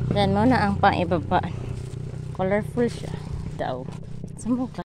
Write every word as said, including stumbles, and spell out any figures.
Yan mo na ang pang ibaba. Colorful siya daw. Sa mukha.